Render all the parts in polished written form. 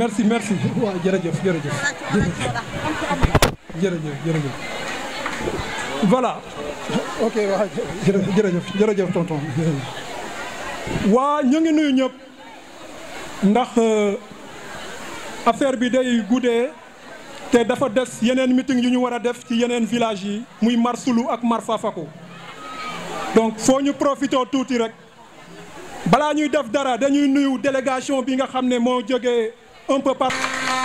merci waaw jërëjëf voilà ok waaw jërëjëf tonton waa ñu ngi nuyu ñëpp ndax affaire bi day guddee te dafa des yeneen meeting yu ñu war a def ci yeneen village yi muy Marsulu ak Marfafako donc foo ñu profité tuuti rek balaa ñuy def dara dañuy nuyu délégation bi nga xam ne moo jógee un peu partout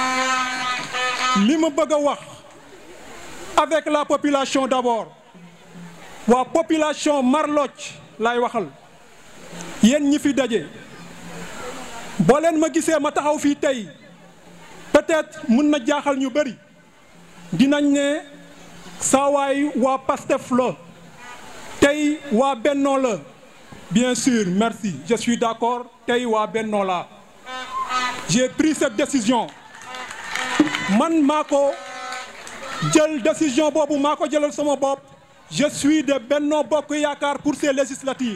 li ma bëgg a wax avec la population d'abord waa population Marlodj laay waxal yéen ñi fi daje boo leen ma gisee ma taxaw fii tey peut-être mun na jaaxal ñu bëri dinañ ne saawaay waa Pastef la tey waa Benno la bien sûr merci je suis d'accord tey waa Benno la j'ai pris cette décision man maa ko jël décision boobu maa ko jëlal sama bopp je suis de Benno Bokk Yaakaar pour ces législatives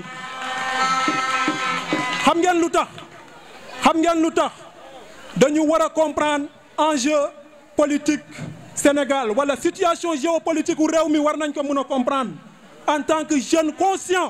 xam ngeen lu tax dañu war a comprendre enjeu politique Sénégal wala situation géopolitique u réew mi war nañ ko mën a comprendre en tant que jeune conscient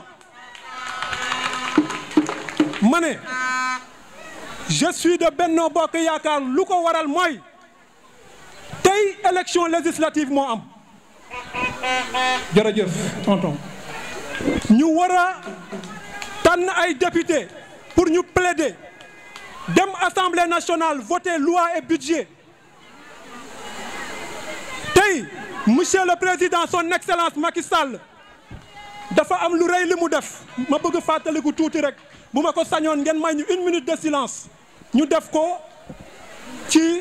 ma ne je suis de Benno Bokk Yaakaar lu ko waral mooy tey élection législative moo am jërëjëf tonton ñu war a tànn ay député pour ñu plaider dem assemblée nationale voter loi et budget tey monsieur le président son excellence Macky Sall dafa am lu rëy li mu def ma bëgg fàttaliku tuuti rek bu ma ko sañoon ngeen may ñu 1 minute de silence ñu def ko ci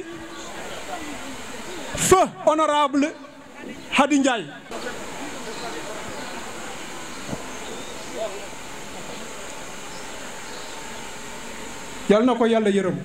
feu honorable Hady Ndiaye yal na ko yàlla yërëm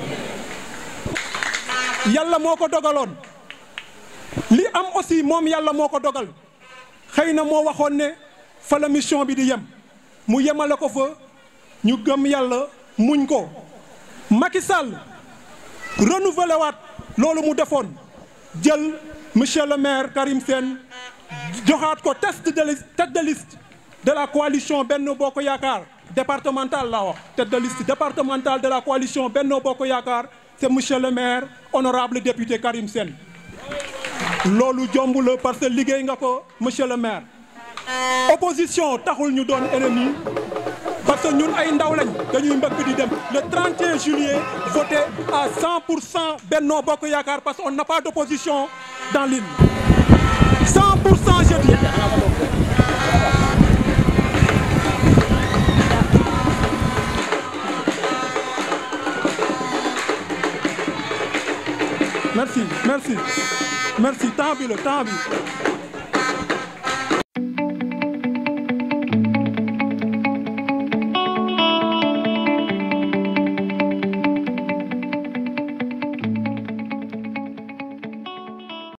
yàlla moo ko dogaloon li am aussi moom yàlla moo ko dogal xëy na moo waxoon ne fa la mission bi di yem mu yemale ko fa ñu gëm yàlla muñ ko Macky Sall renouvelé waat loolu mu defoon jël monsieur le maire Karim Sène joxaat ko tête de liste de la coalition Benno Bokk Yaakaar départemental laa wax tête de liste départementale de la coalition Benno Bokk Yaakaar c'est monsieur le maire honorable député Karim Sène loolu jomb la parce que liggéey nga ko monsieur le maire opposition taxul ñu doon ennemi parce que ñun ay ndaw lañ dañuy mbëkk di dem le 31 juillet voté à 100% Benno Bokk Yaakaar parce qu'on n'a pas d'opposition dans l'île 100% je dis merci temps bi